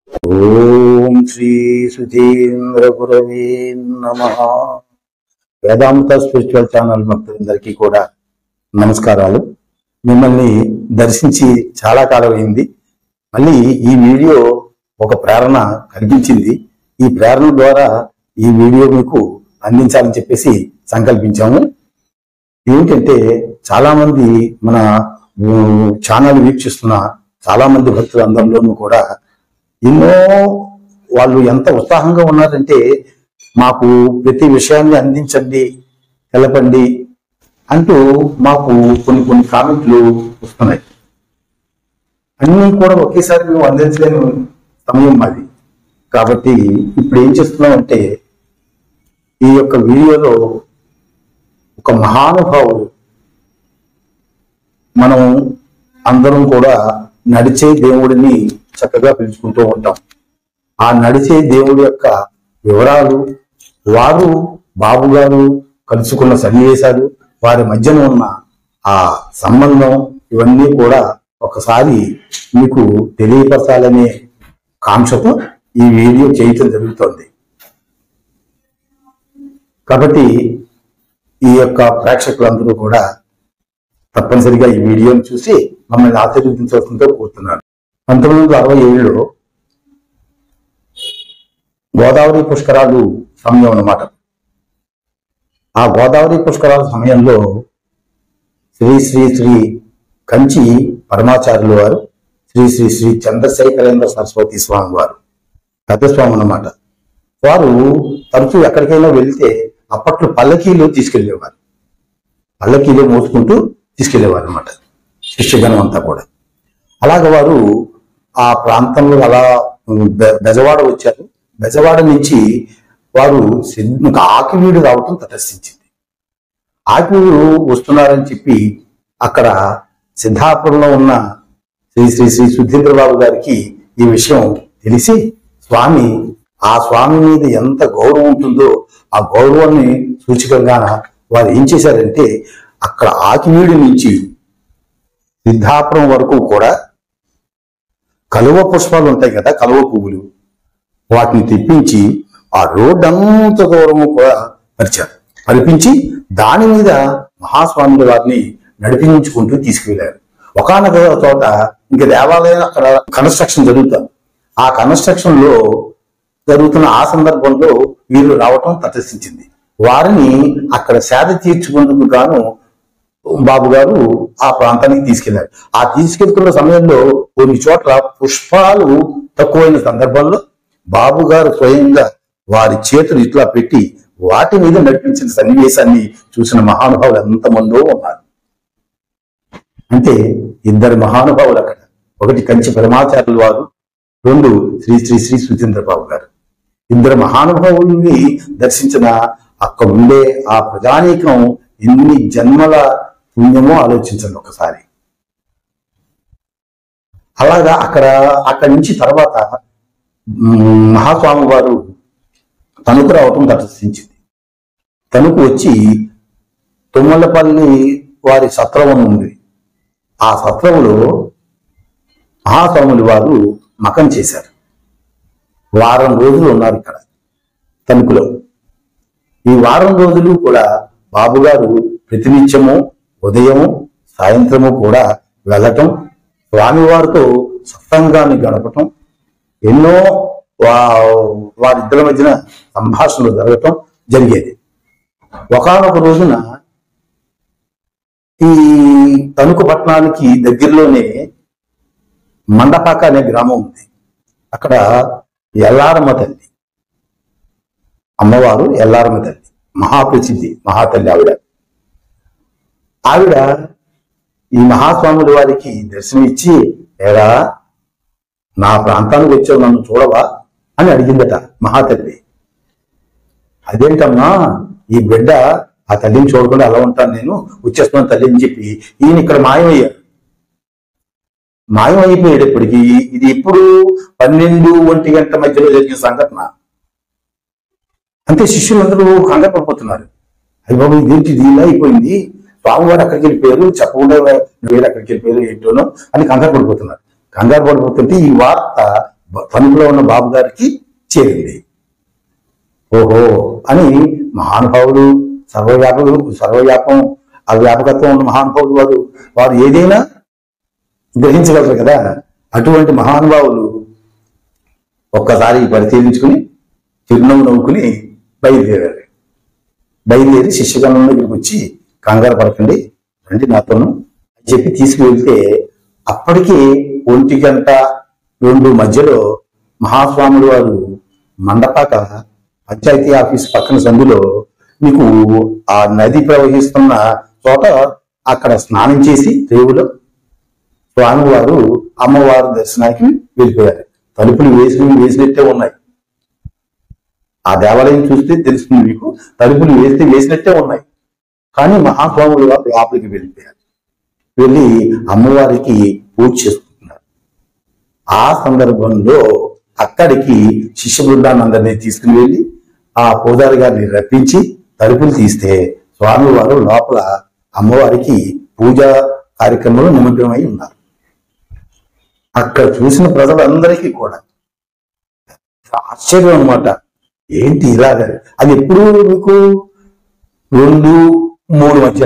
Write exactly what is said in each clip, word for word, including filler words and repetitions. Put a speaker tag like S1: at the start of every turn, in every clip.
S1: ఓం శ్రీ సుధీంద్ర గురవే నమః. వేదాంత spiritual channel భక్తులందరికీ కూడా నమస్కారాలు. మిమ్మల్ని దర్శించి చాలా కాలం అయింది. మళ్ళీ ఈ వీడియో ఒక ప్రేరణ కలిగించింది. ఈ ప్రేరణ ద్వారా ఈ వీడియో మీకు అందించాలని చెప్పేసి సంకల్పించాము. ఏమిటంటే చాలా మంది మన ఛానల్ వీక్షిస్తున్న చాలా మంది భక్తులందరిలోనూ కూడా ఎన్నో వాళ్ళు ఎంత ఉత్సాహంగా ఉన్నారంటే మాకు ప్రతి విషయాన్ని అందించండి, తెలపండి అంటూ మాకు కొన్ని కొన్ని కామెంట్లు వస్తున్నాయి. అన్నీ కూడా ఒకేసారి మేము అందించలేని సమయం మాది. కాబట్టి ఇప్పుడు ఏం చేస్తున్నామంటే ఈ యొక్క వీడియోలో ఒక మహానుభావుడు, మనం అందరం కూడా నడిచే దేవుడిని చక్కగా పిలుచుకుంటూ ఉంటాం. ఆ నడిచే దేవుడి యొక్క వివరాలు, వారు బాబు గారు కలుసుకున్న సన్నివేశాలు, వారి మధ్యన ఉన్న ఆ సంబంధం, ఇవన్నీ కూడా ఒకసారి మీకు తెలియపరచాలనే కాంక్షతో ఈ వీడియో చేయటం జరుగుతోంది. కాబట్టి ఈ యొక్క ప్రేక్షకులందరూ కూడా తప్పనిసరిగా ఈ వీడియోని చూసి మమ్మల్ని ఆశీర్వదించవలసిందిగా కోరుతున్నాను. పంతొమ్మిది వందల అరవై ఏడులో గోదావరి పుష్కరాలు సమయం అన్నమాట. ఆ గోదావరి పుష్కరాల సమయంలో శ్రీ శ్రీ శ్రీ కంచి పరమాచార్యులు వారు, శ్రీ శ్రీ శ్రీ చంద్రశేఖరేంద్ర సరస్వతి స్వామి వారు, పెద్ద స్వామి అన్నమాట, వారు తరచూ ఎక్కడికైనా వెళ్తే అప్పట్లో పల్లకీలో తీసుకెళ్లేవారు. పల్లకీలో మోసుకుంటూ తీసుకెళ్లేవారు అన్నమాట శిష్యగణం అంతా కూడా. అలాగ వారు ఆ ప్రాంతంలో అలా బెజవాడ వచ్చారు. బెజవాడ నుంచి వారు ఆకివీడు రావటం తటస్థించింది. ఆకివీడు వస్తున్నారని చెప్పి అక్కడ సిద్ధాపురంలో ఉన్న శ్రీ శ్రీ శ్రీ సుధీంద్రబాబు గారికి ఈ విషయం తెలిసి, స్వామి ఆ స్వామి మీద ఎంత గౌరవం ఉంటుందో ఆ గౌరవాన్ని సూచికంగా వారు ఏం చేశారంటే అక్కడ ఆకివీడి నుంచి సిద్ధాపురం వరకు కూడా కలువ పుష్పాలు ఉంటాయి కదా, కలువ పువ్వులు, వాటిని తెప్పించి ఆ రోడ్డు అంత దూరము కూడా పరిచారు. పరిపించి దాని మీద మహాస్వాముల వారిని నడిపించుకుంటూ తీసుకువెళ్ళారు. ఒకానొక చోట ఇంకా దేవాలయం అక్కడ కన్స్ట్రక్షన్ జరుగుతుంది. ఆ కన్స్ట్రక్షన్ లో జరుగుతున్న ఆ సందర్భంలో వీరు రావటం తటస్థించింది. వారిని అక్కడ సేద తీర్చుకుందుకు గాను బాబు గారు ఆ ప్రాంతానికి తీసుకెళ్లారు. ఆ తీసుకెళ్తున్న సమయంలో కొన్ని చోట్ల పుష్పాలు తక్కువైన సందర్భంలో బాబు గారు స్వయంగా వారి చేతులు ఇట్లా పెట్టి వాటి మీద నడిపించిన సన్నివేశాన్ని చూసిన మహానుభావులు ఎంతమందో ఉన్నారు. అంటే ఇద్దరు మహానుభావులు అక్కడ, ఒకటి కంచి పరమాచార్యుల వారు, రెండు శ్రీ శ్రీ శ్రీ సుధీంద్రబాబు గారు. ఇద్దరు మహానుభావుల్ని దర్శించిన అక్కడ ఉండే ఆ ప్రజానీకం ఎన్ని జన్మల పుణ్యమో ఆలోచించండి ఒకసారి. అలాగా అక్కడ అక్కడి నుంచి తర్వాత మహాస్వామి వారు తణుకు రావటం తటస్థించింది. తణుకు వచ్చి తుమ్మలపల్లి వారి సత్రం ఉంది. ఆ సత్రంలో మహాస్వాములు వారు మకం చేశారు. వారం రోజులు ఉన్నారు ఇక్కడ తణుకులో. ఈ వారం రోజులు కూడా బాబు గారు ప్రతినిత్యము ఉదయము సాయంత్రము కూడా వెళ్ళటం, స్వామివారితో సత్సంగాన్ని గడపటం, ఎన్నో వా వారిద్దరి మధ్యన సంభాషణలు జరగటం జరిగేది. ఒకానొక రోజున ఈ తణుకు పట్టణానికి దగ్గరలోనే మండపాక అనే గ్రామం ఉంది. అక్కడ ఎల్లారమ్మ తల్లి, అమ్మవారు ఎల్లారమ్మ తల్లి, మహాప్రసిద్ధి మహాతల్లి ఆవిడ. ఆవిడ ఈ మహాస్వాముల వారికి దర్శనం ఇచ్చి, ఏరా నా ప్రాంతానికి వచ్చావు, నన్ను చూడవా అని అడిగిందట మహాతల్లి. అదేంటమ్మా, ఈ బిడ్డ ఆ తల్లిని చూడకుండా అలా ఉంటాను, నేను వచ్చేస్తున్నాను తల్లి అని చెప్పి ఈయన ఇక్కడ మాయమయ్యారు. మాయమైపోయేటప్పటికి ఇది ఇప్పుడు పన్నెండు ఒంటి గంట మధ్యలో జరిగిన సంఘటన. అంతే శిష్యులందరూ కంగారు పడిపోతున్నారు. అయ్యి బాబు ఇదేంటి ఇలా అయిపోయింది, స్వామివారు అక్కడికి వెళ్ళిపోయారు, చెప్పకుండా వేరు అక్కడికి వెళ్ళిపోయారు ఏంటోనో అని కంగారు పడిపోతున్నారు. కంగారు పడిపోతుంటే ఈ వార్త తణుకులో ఉన్న బాబు గారికి చేరింది. ఓహో అని మహానుభావుడు, సర్వవ్యాపకుడు, సర్వవ్యాపం ఆ వ్యాపకత్వం ఉన్న మహానుభావుడు వారు వారు ఏదైనా గ్రహించగలరు కదా. అటువంటి మహానుభావులు ఒక్కసారి పరిశీలించుకుని చిరునవ్వు నవ్వుకుని బయలుదేరారు. బయలుదేరి శిష్యగణం దగ్గరికి వచ్చి, కంగారు పడకండి, రండి నాతోను అని చెప్పి తీసుకువెళ్తే అప్పటికి ఒంటి గంట రెండు మధ్యలో మహాస్వాములు వారు మండపాక పంచాయతీ ఆఫీస్ పక్కన సందులో మీకు ఆ నది ప్రవహిస్తున్న చోట అక్కడ స్నానం చేసి రేవులో స్వామివారు అమ్మవారి దర్శనానికి వెళ్ళిపోయారు. తలుపులు వేసి వేసినట్టే ఉన్నాయి. ఆ దేవాలయం చూస్తే తెలుస్తుంది మీకు, తలుపులు వేస్తే వేసినట్టే ఉన్నాయి. కానీ మహాస్వాములు వారు లోపలికి వెళ్ళిపోయారు. వెళ్ళి అమ్మవారికి పూజ చేసుకుంటున్నారు. ఆ సందర్భంలో అక్కడికి శిష్య బృందాన్ని అందరినీ తీసుకుని వెళ్ళి ఆ పూజారి గారిని రప్పించి తలుపులు తీస్తే స్వామివారు లోపల అమ్మవారికి పూజా కార్యక్రమంలో నిమగ్నమై ఉన్నారు. అక్కడ చూసిన ప్రజలందరికీ కూడా ఆశ్చర్యం అనమాట. ఏంటి ఇలాగ? అది ఎప్పుడు మీకు రెండు మూడు మధ్య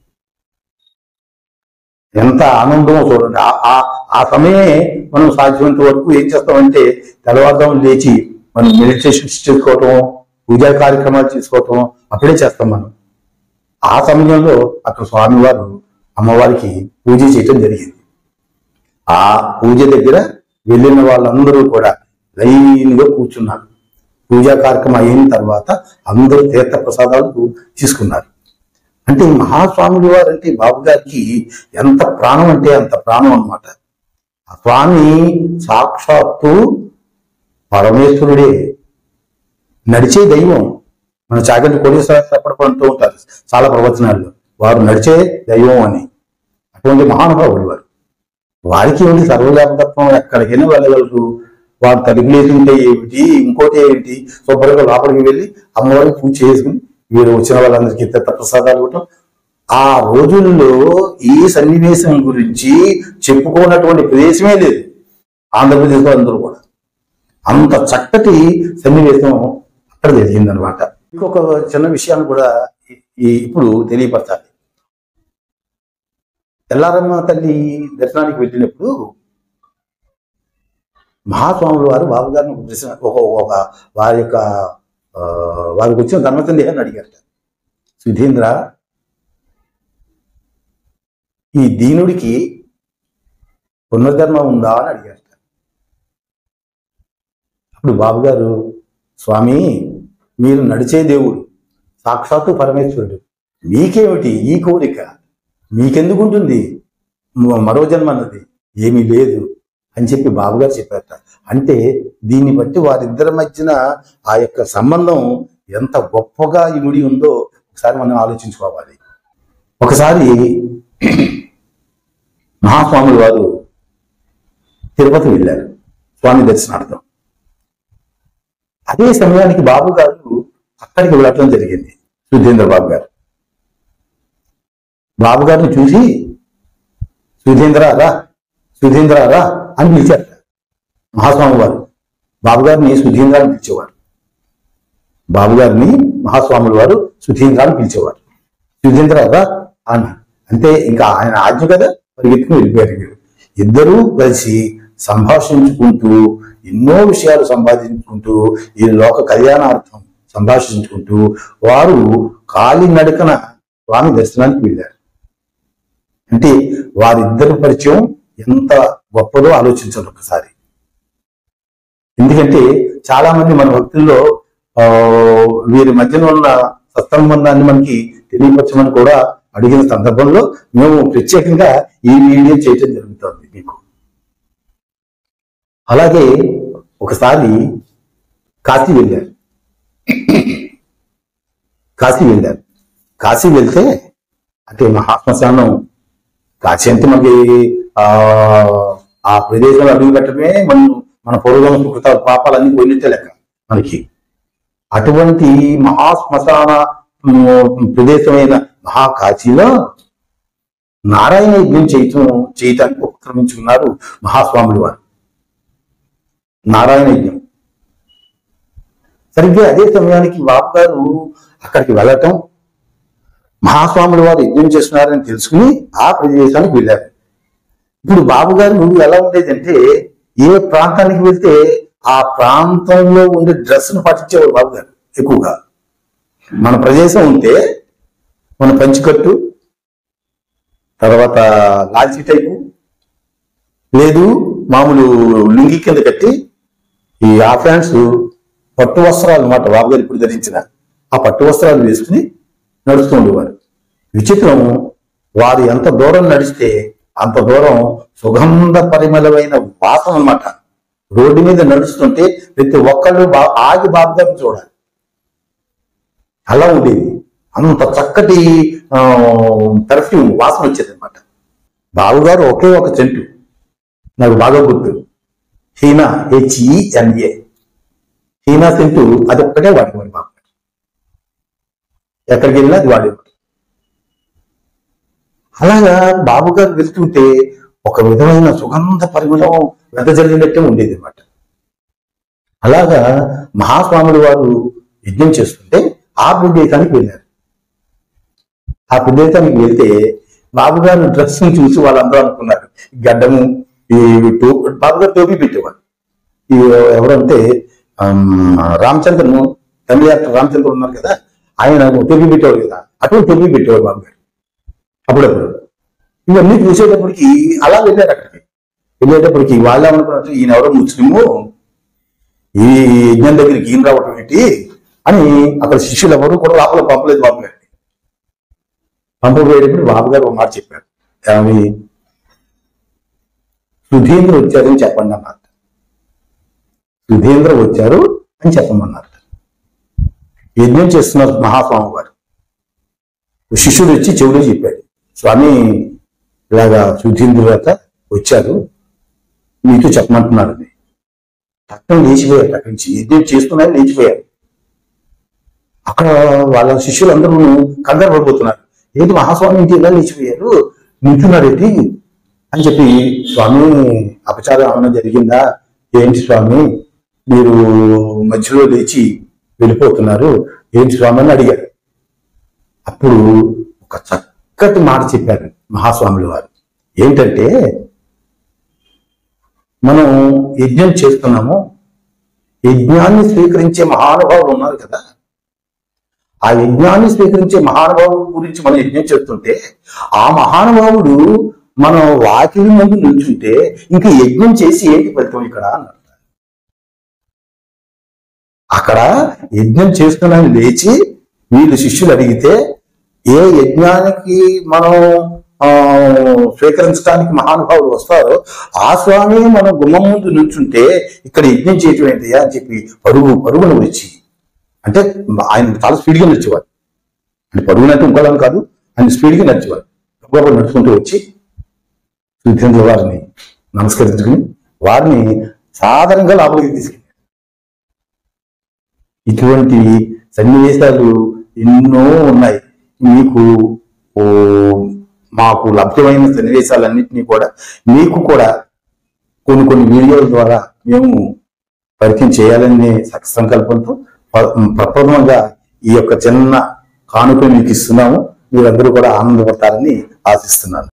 S1: ఎంత ఆనందమో చూడండి. ఆ సమయమే మనం సాధ్యమైనంత వరకు ఏం చేస్తామంటే తెల్లవారుజామున లేచి మనం మెడిటేషన్ చేసుకోవటం, పూజా కార్యక్రమాలు చేసుకోవటం అప్పుడే చేస్తాం మనం. ఆ సమయంలో అక్కడ స్వామివారు అమ్మవారికి పూజ చేయటం జరిగింది. ఆ పూజ దగ్గర వెళ్ళిన వాళ్ళందరూ కూడా లైన్గా కూర్చున్నారు. పూజా కార్యక్రమం అయిన తర్వాత అందరూ తీర్థ ప్రసాదాలు తీసుకున్నారు. అంటే మహాస్వాములు వారు అంటే బాబు గారికి ఎంత ప్రాణం అంటే అంత ప్రాణం అన్నమాట. ఆ స్వామి సాక్షాత్తు పరమేశ్వరుడే, నడిచే దైవం. మన చాగంటి కోటేశ్వరరావు చెప్పడం అంటూ ఉంటారు చాలా ప్రవచనాల్లో, వారు నడిచే దైవం అని. అటువంటి మహానుభావులు వారు. వారికి ఉండి సర్వవ్యాపకత్వం ఎక్కడికైనా వెళ్ళగలరు. వారు తలుపులేసి ఉంటే ఏమిటి, ఇంకోటి ఏమిటి, శుభ్రంగా లోపలికి వెళ్ళి అమ్మవారికి పూజ చేసుకుని వీరు వచ్చిన వాళ్ళందరికీ తీర్థ ప్రసాదాలు ఇవ్వటం. ఆ రోజుల్లో ఈ సన్నివేశం గురించి చెప్పుకోనటువంటి ప్రదేశమే లేదు ఆంధ్రప్రదేశ్లో. అందరూ కూడా అంత చక్కటి సన్నివేశం అక్కడ జరిగిందనమాట. ఇంకొక చిన్న విషయాన్ని కూడా ఇప్పుడు తెలియపరచాలి. ఎల్లారమ్మ తల్లి దర్శనానికి వెళ్ళినప్పుడు మహాస్వాములు వారు బాబు గారిని ఒక ప్రశ్న ఒక ఒక వారి యొక్క వారికి వచ్చిన ధర్మసందేహాన్ని అడిగారట. సుధీంద్ర, ఈ దీనుడికి పునర్జన్మ ఉందా అని అడిగారట. అప్పుడు బాబు గారు, స్వామి మీరు నడిచే దేవుడు, సాక్షాత్తు పరమేశ్వరుడు, మీకేమిటి ఈ కోరిక, మీకెందుకు ఉంటుంది మరో జన్మ అన్నది ఏమీ లేదు అని చెప్పి బాబుగారు చెప్పారట. అంటే దీన్ని బట్టి వారిద్దరి మధ్యన ఆ యొక్క సంబంధం ఎంత గొప్పగా ఇమిడి ఉందో ఒకసారి మనం ఆలోచించుకోవాలి. ఒకసారి మహాస్వాములు వారు తిరుపతి వెళ్ళారు స్వామి దర్శనార్థం. అదే సమయానికి బాబు గారు అక్కడికి వెళ్ళటం జరిగింది. సుధీంద్ర బాబు గారు బాబు గారిని చూసి సుధీంద్ర రా, సుధీంద్ర రా అని పిలిచారు మహాస్వామి వారు. బాబు గారిని సుధీంద్ర అని పిలిచేవారు. బాబు గారిని మహాస్వాములు వారు సుధీంద్ర అని పిలిచేవారు. సుధీంద్ర రా అన్న అంటే ఇంకా ఆయన ఆజ్ఞ కదా, పరిగెత్తుకుని వెళ్ళిపోయారు. ఇద్దరూ కలిసి సంభాషించుకుంటూ ఎన్నో విషయాలు సంపాదించుకుంటూ ఈ లోక కళ్యాణార్థం సంభాషించుకుంటూ వారు కాలి నడకన స్వామి దర్శనానికి వెళ్ళారు. అంటే వారిద్దరి పరిచయం ఎంత గొప్పదో ఆలోచించాలి ఒకసారి. ఎందుకంటే చాలా మంది మన భక్తుల్లో ఆ వీరి మధ్యన ఉన్న సత్సంబంధాన్ని మనకి తెలియపరచమని కూడా అడిగిన సందర్భంలో మేము ప్రత్యేకంగా ఈ వీడియో చేయటం జరుగుతుంది మీకు. అలాగే ఒకసారి కాశీ వెళ్ళారు కాశీ వెళ్ళారు కాశీ వెళ్తే అంటే మహాశ్మశానం, కాశీ అంటే మనకి ఆ ఆ ప్రదేశంలో అడుగు పెట్టడమే మనం మన పూర్వజన్మ సుకృత పాపాలన్నీ పోయినట్టే లెక్క మనకి. అటువంటి మహాశ్మశాన ప్రదేశమైన మహాకాశీలో నారాయణ యజ్ఞం చేయటం చేయటానికి ఉపక్రమించుకున్నారు మహాస్వాములు వారు. నారాయణ యజ్ఞం. సరిగ్గా అదే సమయానికి బాబు గారు అక్కడికి వెళ్ళటం, మహాస్వాముల వారు యజ్ఞం చేస్తున్నారని తెలుసుకుని ఆ ప్రదేశానికి వెళ్ళారు. ఇప్పుడు బాబు గారు నువ్వు ఎలా ఉండేదంటే, ఏ ప్రాంతానికి వెళ్తే ఆ ప్రాంతంలో ఉండే డ్రెస్ను పాటించేవాడు బాబు గారు ఎక్కువగా. మన ప్రదేశం ఉంటే మన పంచికట్టు, తర్వాత లాల్చీ టైపు, లేదు మామూలు లుంగి కింద కట్టి ఈ ఆ ఫ్యాన్స్ పట్టు వస్త్రాలు అన్నమాట బాబు గారు ఇప్పుడు ధరించిన ఆ పట్టు వస్త్రాలు వేసుకుని నడుస్తూ ఉండేవారు. విచిత్రం, వారు ఎంత దూరం నడిస్తే అంత దూరం సుగంధ పరిమళమైన వాసన అన్నమాట. రోడ్డు మీద నడుస్తుంటే ప్రతి ఒక్కళ్ళు బా ఆగి బాబు గారిని చూడాలి, అలా ఉండేది. అంత చక్కటి పెర్ఫ్యూమ్ వాసన వచ్చేది అనమాట. బాబు గారు ఒకే ఒక చెంటు నాకు బాగా గుర్తు, హీనా, హెచ్ఈఎన్ఏ, హీనా సెంటు అది ఒక్కటే వాడేవాడు బాబు గారు. ఎక్కడికి వెళ్ళినా అది వాడేవాడు. అలాగా బాబు గారు వెళ్తుంటే ఒక విధమైన సుగంధ పరిమళం వెదజల్లినట్టే ఉండేది అనమాట. అలాగా మహాస్వాముల వారు యజ్ఞం చేస్తుంటే ఆ ప్రదేశానికి వెళ్ళారు. ఆ ప్రదేశానికి వెళ్తే బాబు గారు డ్రెస్ ని చూసి వాళ్ళందరూ అనుకున్నారు గడ్డము, ఈ టోపీ, బాబు గారు టోపీ పెట్టేవాడు. ఈ ఎవరంటే రామచంద్రను, తమిళ యాక్టర్ రామచంద్ర ఉన్నారు కదా, ఆయన టోపీ పెట్టేవాడు కదా, అటువంటి టోపీ పెట్టేవాడు బాబు గారు అప్పుడప్పుడు. ఇవన్నీ చూసేటప్పటికి అలా వెళ్ళారు. అక్కడికి వెళ్ళేటప్పటికి వాళ్ళు ఏమనుకున్నట్టు ఈయన ఎవరో ముస్లిము, ఈ యజ్ఞం దగ్గరికి ఈయన రావటం ఏంటి అని అక్కడ శిష్యులు ఎవరు కూడా లోపల పంపలేదు బాబు గారిని. పంపబోయేటప్పుడు బాబు గారు ఒక మాట చెప్పారు, అవి సుధీంద్ర వచ్చారని చెప్పండి అన్నారు. సుధీంద్ర వచ్చారు అని చెప్పమన్నారు. యజ్ఞం చేస్తున్నారు మహాస్వామి వారు. శిష్యుడు వచ్చి చెవులో చెప్పాడు, స్వామి ఇలాగా సుధీంద్రులత వచ్చారు, మీతో చెప్పమంటున్నారు. పక్కన లేచిపోయారు, అక్కడి నుంచి యజ్ఞం చేస్తున్నారు లేచిపోయారు. అక్కడ వాళ్ళ శిష్యులు అందరూ కంగారు పడిపోతున్నారు, ఏంటి మహాస్వామి ఇంటి ఇలా లేచిపోయారు, నింటున్నారు ఏంటి అని చెప్పి, స్వామి అపచారం ఏమైనా జరిగిందా ఏంటి స్వామి, మీరు మధ్యలో లేచి వెళ్ళిపోతున్నారు ఏంటి స్వామి అని అడిగారు. అప్పుడు ఒక చక్కటి మాట చెప్పారు మహాస్వాముల వారు. ఏంటంటే, మనం యజ్ఞం చేస్తున్నాము, యజ్ఞాన్ని స్వీకరించే మహానుభావులు ఉన్నారు కదా, ఆ యజ్ఞాన్ని స్వీకరించే మహానుభావుడు గురించి మనం యజ్ఞం చేస్తుంటే ఆ మహానుభావుడు మనం వాకిలి ముందు నిల్చుంటే ఇంకా యజ్ఞం చేసి ఏంటి ఫలితం ఇక్కడ అన్నారు. అక్కడ యజ్ఞం చేస్తున్నాను లేచి వీళ్ళు శిష్యులు అడిగితే, ఏ యజ్ఞానికి మనం ఆ స్వీకరించడానికి మహానుభావులు వస్తారో ఆ స్వామి మనం గుమ్మం ముందు నిల్చుంటే ఇక్కడ యజ్ఞం చేయటం ఏంటయ్యా అని చెప్పి పరుగు పరుగును వచ్చి, అంటే ఆయన చాలా స్పీడ్గా నడిచేవారు. అంటే పరుగునంటే ఇంకోళ్ళని కాదు, ఆయన స్పీడ్గా నడిచేవారు. గొప్ప నడుచుకుంటూ వచ్చి సుధీంద్ర వారిని నమస్కరించుకుని వారిని సాధారణంగా లోపలికి తీసుకెళ్ళారు. ఇటువంటి సన్నివేశాలు ఎన్నో ఉన్నాయి. మీకు మాకు లభ్యమైన సన్నివేశాలన్నింటినీ కూడా మీకు కూడా కొన్ని కొన్ని వీడియోల ద్వారా మేము పరిచయం చేయాలనే సంకల్పంతో ప్రప్రథమంగా ఈ యొక్క చిన్న కానుక మీకు ఇస్తున్నాము. మీరందరూ కూడా ఆనందపడతారని ఆశిస్తున్నాను.